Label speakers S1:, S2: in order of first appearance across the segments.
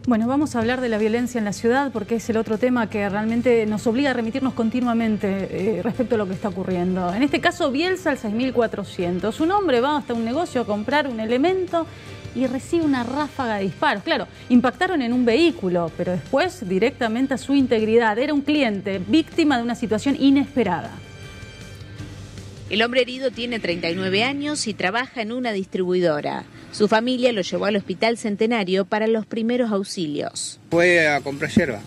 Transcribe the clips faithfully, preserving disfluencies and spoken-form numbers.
S1: Bueno, vamos a hablar de la violencia en la ciudad porque es el otro tema que realmente nos obliga a remitirnos continuamente eh, respecto a lo que está ocurriendo. En este caso, Bielsa al seis mil cuatrocientos. Un hombre va hasta un negocio a comprar un elemento y recibe una ráfaga de disparos. Claro, impactaron en un vehículo, pero después directamente a su integridad. Era un cliente víctima de una situación inesperada.
S2: El hombre herido tiene treinta y nueve años y trabaja en una distribuidora. Su familia lo llevó al Hospital Centenario para los primeros auxilios.
S3: Fue a comprar yerba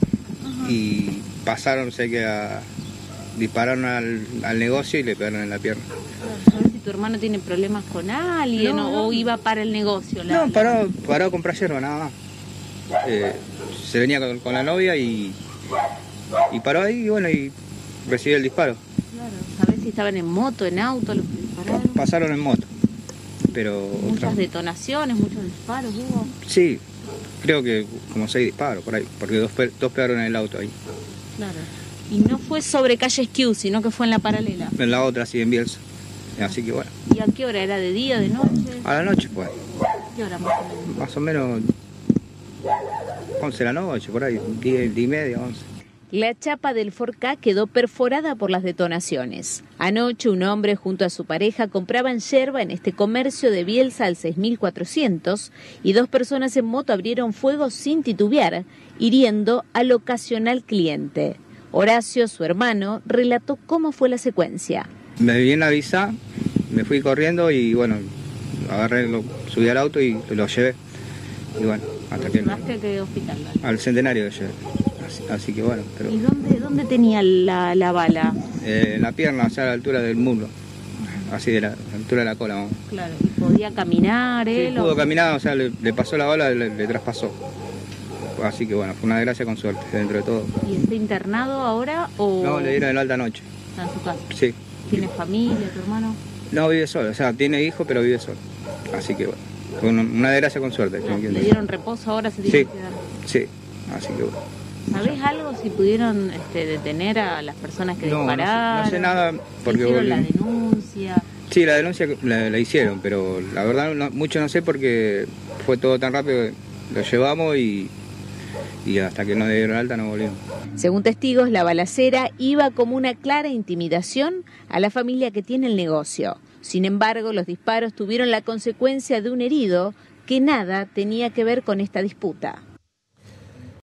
S3: y pasaron, sé que a, dispararon al, al negocio y le pegaron en la pierna.
S2: ¿Sabes si tu hermano tiene problemas con alguien no, no. o iba para el negocio? La,
S3: no, paró, paró a comprar yerba, nada más. Eh, se venía con, con la novia y, y paró ahí y bueno, y recibió el disparo.
S2: Claro, ¿sabés si estaban en moto, en auto los que dispararon?
S3: Pasaron en moto, pero...
S2: ¿Muchas
S3: otra...
S2: detonaciones, muchos disparos hubo?
S3: Sí, creo que como seis disparos por ahí, porque dos, dos pegaron en el auto ahí.
S2: Claro. Y no fue sobre calle Esquiú, sino que fue en la paralela.
S3: En la otra, sí, en Bielsa. Así que bueno.
S2: ¿Y a qué hora? ¿Era de día, de noche?
S3: A la noche, pues.
S2: ¿Qué hora más o menos?
S3: Más o menos once de la noche, por ahí, diez y media, once.
S2: La chapa del Ford Ka quedó perforada por las detonaciones. Anoche un hombre junto a su pareja compraban yerba en este comercio de Bielsa al seis mil cuatrocientos y dos personas en moto abrieron fuego sin titubear, hiriendo al ocasional cliente. Horacio, su hermano, relató cómo fue la secuencia.
S3: Me viene a avisar, me fui corriendo y bueno, agarré, lo, subí al auto y lo llevé. Y bueno, hasta que...
S2: ¿Llevaste a qué hospital?
S3: Al Centenario lo llevé. Así, así que bueno. Pero...
S2: ¿Y dónde, dónde tenía la, la bala?
S3: Eh, en la pierna, o sea, a la altura del muslo. Así de la, la altura de la cola. Vamos.
S2: Claro, ¿y podía caminar él?
S3: Sí, pudo
S2: o...
S3: caminar, o sea, le, le pasó la bala, le, le traspasó. Así que bueno, fue una desgracia con suerte, dentro de todo.
S2: ¿Y está internado ahora o...?
S3: No, le dieron el alta noche.
S2: ¿Está en su casa?
S3: Sí.
S2: ¿Tiene familia, tu hermano?
S3: No, vive solo, o sea, tiene hijo, pero vive solo. Así que bueno, fue una, una desgracia con suerte.
S2: No, ¿le dieron reposo ahora? ¿Se tiene
S3: sí,
S2: que quedar?
S3: Sí, así que bueno.
S2: ¿Sabés algo si pudieron este, detener a las personas que
S3: no,
S2: dispararon?
S3: No, no sé nada porque...
S2: ¿Hicieron
S3: volví...
S2: la denuncia?
S3: Sí, la denuncia la, la hicieron, pero la verdad no, mucho no sé porque fue todo tan rápido, lo llevamos y, y hasta que nos dieron alta no volvimos.
S2: Según testigos, la balacera iba como una clara intimidación a la familia que tiene el negocio. Sin embargo, los disparos tuvieron la consecuencia de un herido que nada tenía que ver con esta disputa.